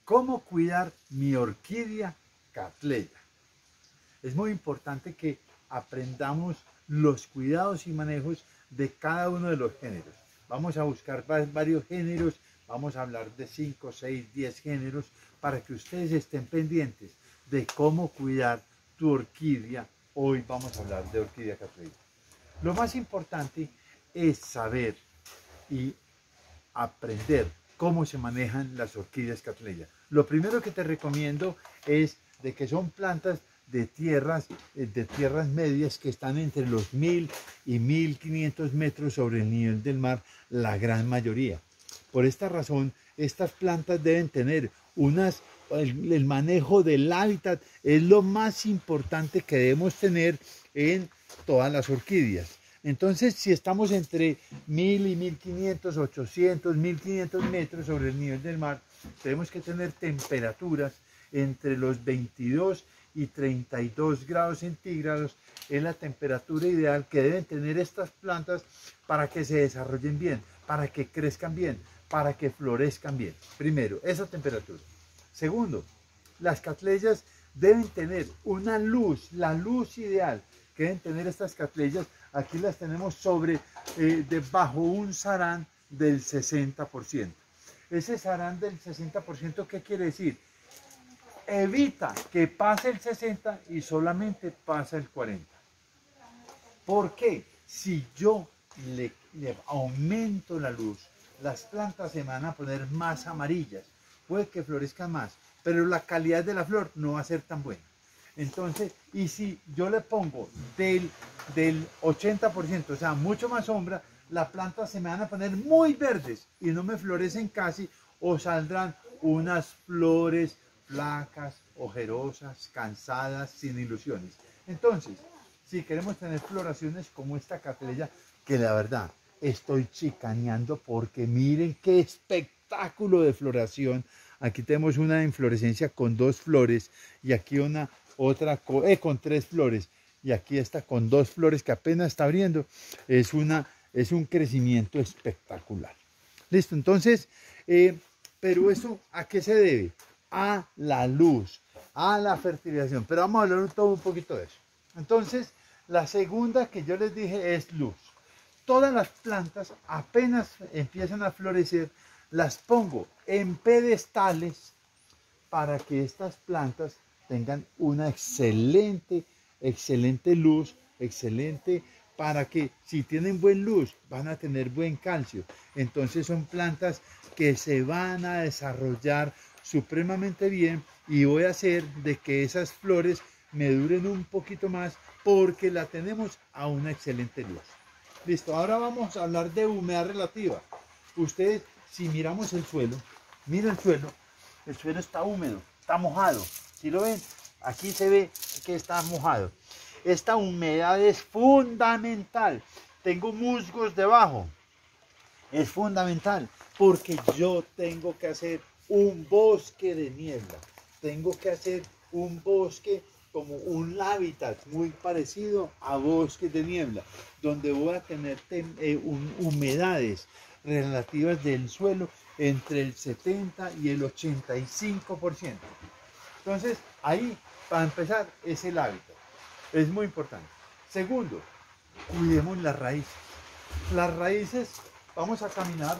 ¿Cómo cuidar mi orquídea Cattleya? Es muy importante que aprendamos los cuidados y manejos de cada uno de los géneros. Vamos a buscar varios géneros, vamos a hablar de 5, 6, 10 géneros para que ustedes estén pendientes de cómo cuidar tu orquídea. Hoy vamos a hablar de orquídea Cattleya. Lo más importante es saber y aprender cómo se manejan las orquídeas Cattleya. Lo primero que te recomiendo es de que son plantas de tierras medias que están entre los 1000 y 1500 metros sobre el nivel del mar, la gran mayoría. Por esta razón, estas plantas deben tener el manejo del hábitat es lo más importante que debemos tener en todas las orquídeas. Entonces, si estamos entre 1000 y 1500, 800, 1500 metros sobre el nivel del mar, tenemos que tener temperaturas entre los 22 y 32 grados centígrados. Es la temperatura ideal que deben tener estas plantas para que se desarrollen bien, para que crezcan bien, para que florezcan bien. Primero, esa temperatura. Segundo, las Cattleyas deben tener una luz, la luz ideal que deben tener estas Cattleyas. Aquí las tenemos bajo un sarán del 60%. Ese sarán del 60%, ¿qué quiere decir? Evita que pase el 60 y solamente pasa el 40. ¿Por qué? Si yo le aumento la luz, las plantas se van a poner más amarillas, puede que florezcan más, pero la calidad de la flor no va a ser tan buena. Entonces, y si yo le pongo del 80%, o sea, mucho más sombra, las plantas se me van a poner muy verdes y no me florecen casi, o saldrán unas flores flacas, ojerosas, cansadas, sin ilusiones. Entonces, si queremos tener floraciones como esta Cattleya, que la verdad estoy chicaneando porque miren qué espectáculo de floración. Aquí tenemos una inflorescencia con 2 flores y aquí otra con 3 flores y aquí está con 2 flores que apenas está abriendo. Es un crecimiento espectacular. Listo, entonces, pero eso ¿a qué se debe? A la luz, a la fertilización. Pero vamos a hablar un poquito de eso. Entonces, la segunda que yo les dije es luz. Todas las plantas apenas empiezan a florecer, las pongo en pedestales para que estas plantas tengan una excelente luz, para que si tienen buena luz van a tener buen calcio. Entonces son plantas que se van a desarrollar supremamente bien y voy a hacer de que esas flores me duren un poquito más porque la tenemos a una excelente luz. Listo, ahora vamos a hablar de humedad relativa. Ustedes, si miramos el suelo, mira el suelo está húmedo, está mojado. ¿Sí lo ven? Aquí se ve que está mojado. Esta humedad es fundamental. Tengo musgos debajo. Es fundamental porque yo tengo que hacer un bosque de niebla. Tengo que hacer un bosque como un hábitat muy parecido a bosques de niebla, donde voy a tener humedades relativas del suelo entre el 70 y el 85%. Entonces, ahí, para empezar, es el hábitat. Es muy importante. Segundo, cuidemos las raíces. Las raíces, vamos a caminar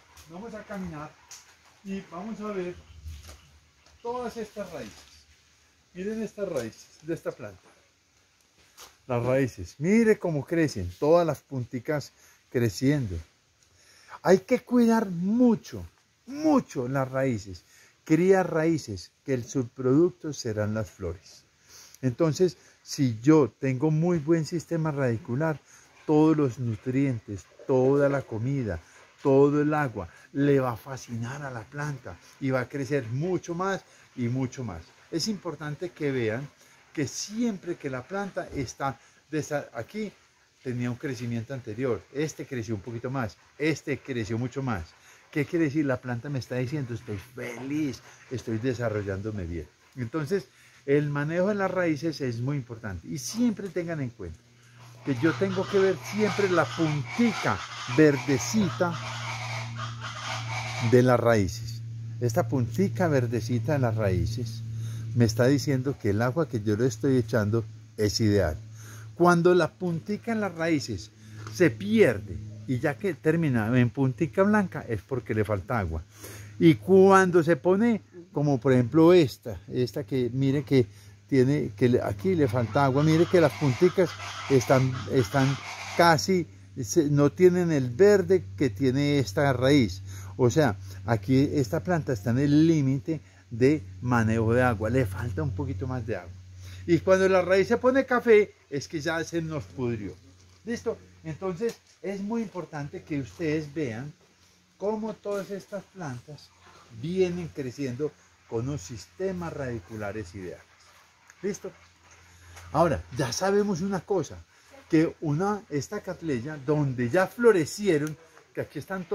y vamos a ver todas estas raíces. Miren estas raíces de esta planta. Las raíces, mire cómo crecen, todas las punticas creciendo. Hay que cuidar mucho las raíces. Cría raíces, que el subproducto serán las flores. Entonces, si yo tengo muy buen sistema radicular, todos los nutrientes, toda la comida, todo el agua, le va a fascinar a la planta y va a crecer mucho más y mucho más. Es importante que vean que siempre que la planta está aquí, tenía un crecimiento anterior, este creció un poquito más, este creció mucho más. ¿Qué quiere decir? La planta me está diciendo, estoy feliz, estoy desarrollándome bien. Entonces, el manejo de las raíces es muy importante y siempre tengan en cuenta que yo tengo que ver siempre la puntica verdecita de las raíces. esta puntica verdecita de las raíces me está diciendo que el agua que yo le estoy echando es ideal. Cuando la puntica en las raíces se pierde y ya que termina en puntica blanca es porque le falta agua. Y cuando se pone, como por ejemplo esta que mire que tiene, aquí le falta agua, mire que las punticas están casi, no tienen el verde que tiene esta raíz. O sea, aquí esta planta está en el límite de manejo de agua, le falta un poquito más de agua. Y cuando la raíz se pone café, es que ya se nos pudrió. ¿Listo? Entonces, es muy importante que ustedes vean cómo todas estas plantas vienen creciendo con unos sistemas radiculares ideales. ¿Listo? Ahora, ya sabemos una cosa, que esta catleya, donde ya florecieron, que aquí están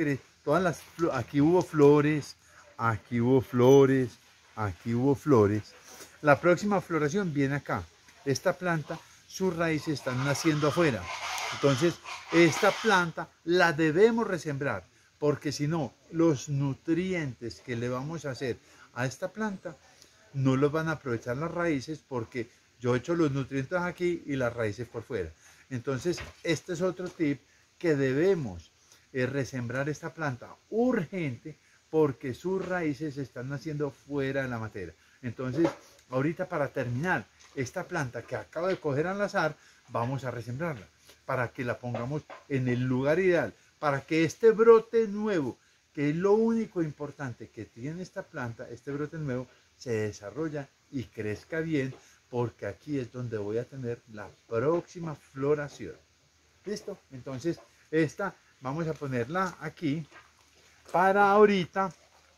aquí hubo flores, aquí hubo flores, aquí hubo flores. La próxima floración viene acá. Esta planta, sus raíces están naciendo afuera. Entonces, esta planta la debemos resembrar, porque si no, los nutrientes que le vamos a hacer a esta planta no los van a aprovechar las raíces, porque yo echo los nutrientes aquí y las raíces por fuera. Entonces, este es otro tip que debemos resembrar esta planta urgente, porque sus raíces están naciendo fuera de la materia. Entonces, ahorita para terminar, esta planta que acabo de coger al azar, vamos a resembrarla para que la pongamos en el lugar ideal, para que este brote nuevo, que es lo único importante que tiene esta planta, este brote nuevo, se desarrolla y crezca bien, porque aquí es donde voy a tener la próxima floración. ¿Listo? Entonces, esta vamos a ponerla aquí para ahorita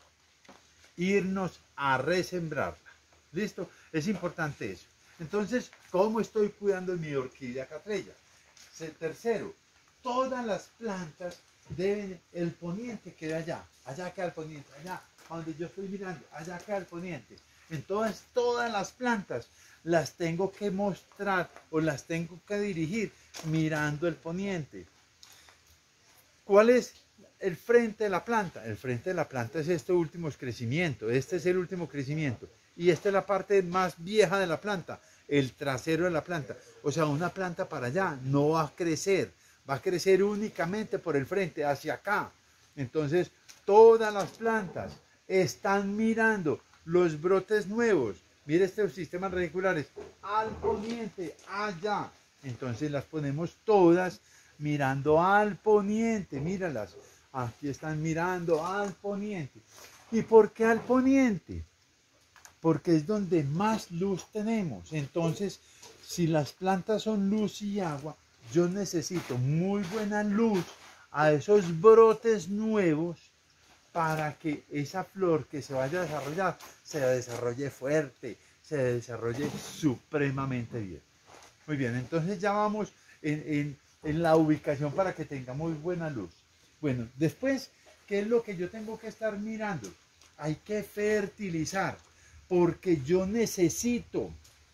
irnos a resembrarla. ¿Listo? Es importante eso. Entonces, ¿cómo estoy cuidando mi orquídea catleya? Tercero, todas las plantas deben, el poniente queda allá queda el poniente, allá, donde yo estoy mirando, allá queda el poniente. Entonces, todas las plantas las tengo que mostrar o las tengo que dirigir mirando el poniente. ¿Cuál es el frente de la planta? El frente de la planta es este último crecimiento, este es el último crecimiento. Y esta es la parte más vieja de la planta, el trasero de la planta. O sea, una planta para allá no va a crecer únicamente por el frente, hacia acá. Entonces, todas las plantas están mirando los brotes nuevos. Mire estos sistemas radiculares, al poniente, allá. Entonces las ponemos todas mirando al poniente, míralas. Aquí están mirando al poniente. ¿Y por qué al poniente? Porque es donde más luz tenemos. Entonces, si las plantas son luz y agua, yo necesito muy buena luz a esos brotes nuevos para que esa flor que se vaya a desarrollar, se desarrolle fuerte, se desarrolle supremamente bien. Muy bien, entonces ya vamos en la ubicación para que tenga muy buena luz. Bueno, después, ¿qué es lo que yo tengo que estar mirando? Hay que fertilizar, porque yo necesito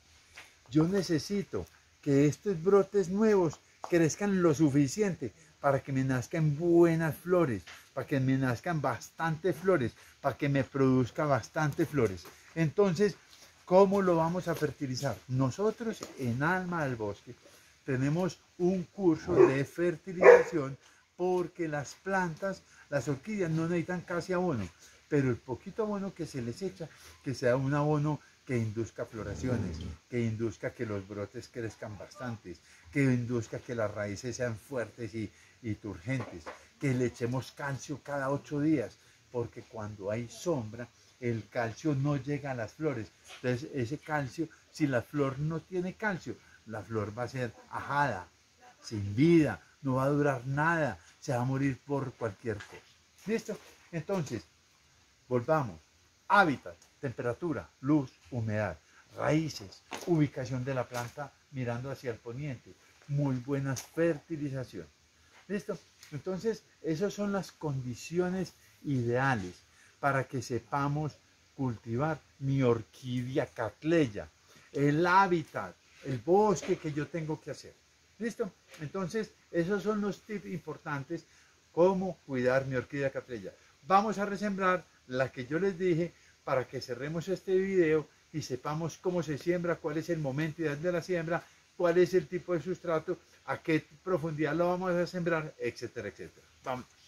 que estos brotes nuevos crezcan lo suficiente para que me nazcan buenas flores, para que me nazcan bastantes flores, para que me produzca bastantes flores. Entonces, ¿cómo lo vamos a fertilizar? Nosotros en Alma del Bosque tenemos un curso de fertilización, porque las plantas, las orquídeas no necesitan casi abono, pero el poquito abono que se les echa, que sea un abono que induzca floraciones, que induzca que los brotes crezcan bastantes, que induzca que las raíces sean fuertes y turgentes, que le echemos calcio cada 8 días, porque cuando hay sombra, el calcio no llega a las flores. Entonces, ese calcio, si la flor no tiene calcio, la flor va a ser ajada, sin vida, no va a durar nada, se va a morir por cualquier cosa. ¿Listo? Entonces, volvamos. Hábitat, temperatura, luz, humedad, raíces, ubicación de la planta mirando hacia el poniente, muy buena fertilización. ¿Listo? Entonces, esas son las condiciones ideales para que sepamos cultivar mi orquídea catleya, el hábitat, el bosque que yo tengo que hacer. ¿Listo? Entonces, esos son los tips importantes, cómo cuidar mi orquídea catleya. Vamos a resembrar, la que yo les dije, para que cerremos este video y sepamos cómo se siembra, cuál es el momento ideal de la siembra, cuál es el tipo de sustrato, a qué profundidad lo vamos a sembrar, etcétera, etcétera. Vamos.